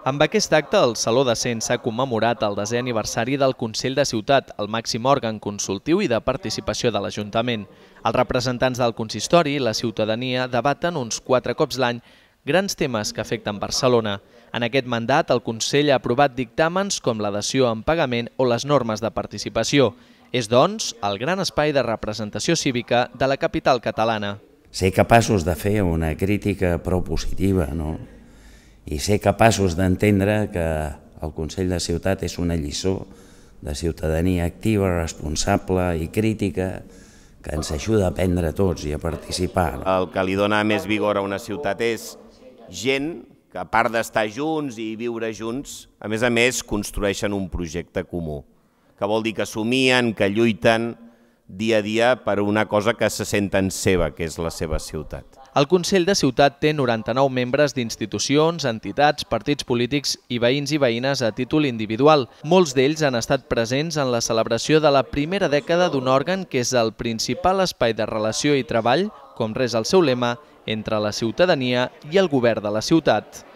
Amb aquest acte, el Saló de Cent s'ha commemorat el 10è aniversari del Consell de Ciutat, el màxim òrgan consultiu i de participació de l'Ajuntament. Els representants del consistori i la ciutadania debaten uns 4 cops l'any grans temes que afecten Barcelona. En aquest mandat, el Consell ha aprovat dictàmens com la dació en pagament o les normes de participació. És, doncs, el gran espai de representació cívica de la capital catalana. Ser capaços de fer una crítica prou positiva, no? I ser capaços d'entendre que el Consell de Ciutat és una lliçó de ciutadania activa, responsable i crítica que ens ajuda a aprendre a tots i a participar. El que li dona més vigor a una ciutat és gent que, a part d'estar junts i viure junts, a més, construeixen un projecte comú, que vol dir que somien, que lluiten dia a dia per una cosa que se senten seva, que és la seva ciutat. El Consell de Ciutat té 99 membres d'institucions, entitats, partits polítics i veïns i veïnes a títol individual. Molts d'ells han estat presents en la celebració de la primera dècada d'un òrgan que és el principal espai de relació i treball, com res el seu lema, entre la ciutadania i el govern de la ciutat.